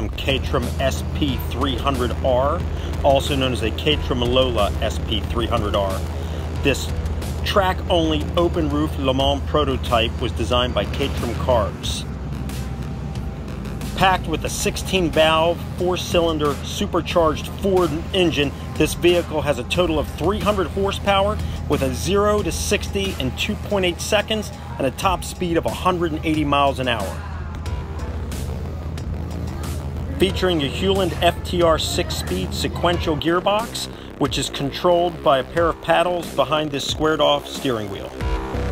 some CATERHAM SP300R, also known as a CATERHAM Lola SP300R. This track-only open-roof Le Mans prototype was designed by CATERHAM Cars. Packed with a 16-valve, 4-cylinder supercharged Ford engine, this vehicle has a total of 300 horsepower with a 0 to 60 in 2.8 seconds and a top speed of 180 miles an hour. Featuring a Hewland FTR 6-speed sequential gearbox, which is controlled by a pair of paddles behind this squared-off steering wheel.